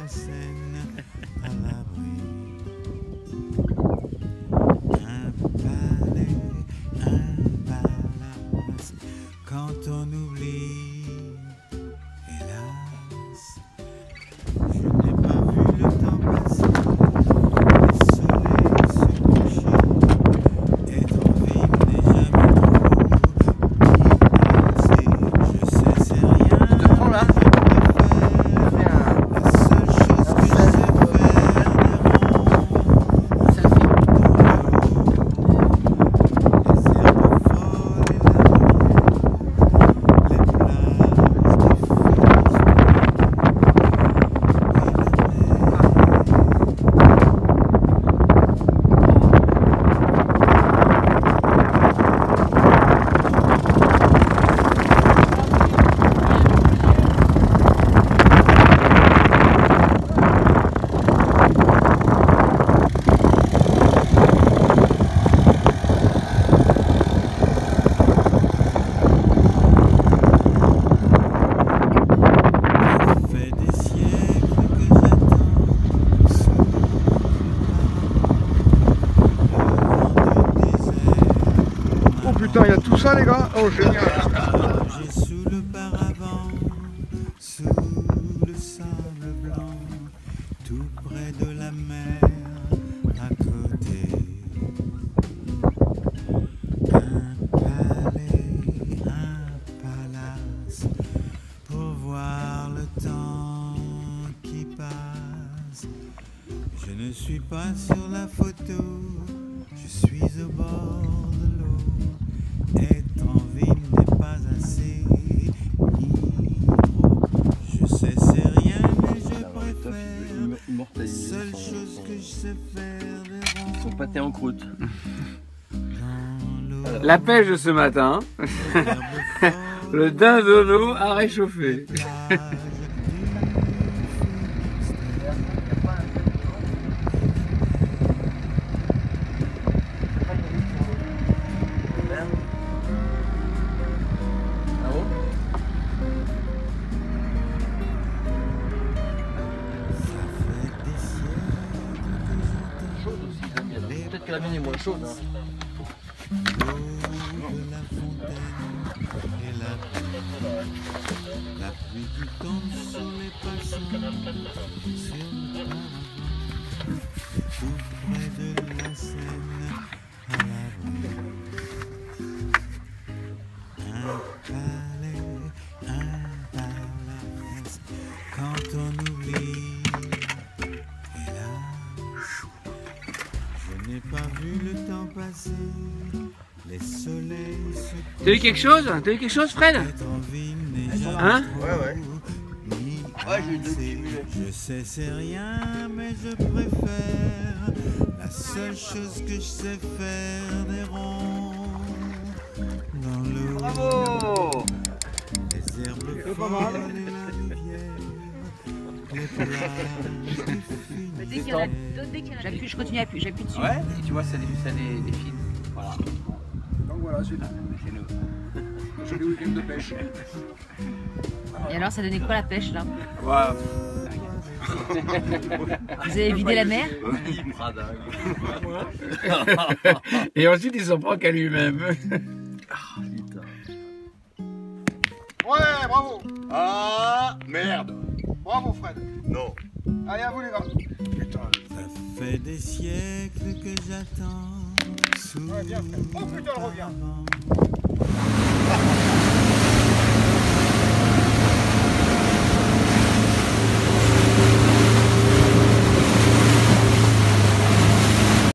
la Seine à l'abri. Un palais, un palace, quand on oublie, hélas, je n'ai pas vu le temps passer, les soleils se coucher, être en vie n'est jamais trop, y passer, je sais c'est rien. Tu te prends là? Putain, il y a tout ça les gars. Oh génial. J'ai sous le paravent, sous le sable blanc, tout près de la mer, à côté. Un palais, un palace, pour voir le temps qui passe. Je ne suis pas sur la photo, je suis au bord de l'eau. Être en ville n'est pas assez, ni trop. Je sais c'est rien, mais je préfère la seule chose que je sais faire des ronds. Son pâté en croûte. La pêche de ce matin, le dindonneau a réchauffé. Peut-être que la mienne est moins chaude. Hein. La pluie qui tombe sur les passants, sur le paravent, tout près de la Seine à l'abri. Un palais, un palace, quand on oublie, hélas, je n'ai pas vu le temps passer, les soleils se T'as eu quelque chose? T'as eu quelque chose, Fred? Hein? Ouais. Ouais, j'ai eu deux petits. Je sais c'est rien, mais je préfère la seule chose que je sais faire des ronds dans l'eau. Bravo! Les herbes folles et la rivière, les plages du Dès qu'il y en a d'autres, j'appuie, je continue à appuyer, j'appuie dessus. Ouais, et tu vois, ça défile. Voilà. Donc voilà, c'est le week-end de pêche. Et alors, ça donnait quoi la pêche là? Ouais. Vous avez vidé la mer? Et ensuite, il s'en prend qu'à lui-même. Ouais, bravo. Ah, merde. Bravo Fred. Non. Allez à vous les gars. Putain. Ça fait des siècles que j'attends sous Ouais, bien Fred. Oh putain, elle revient. le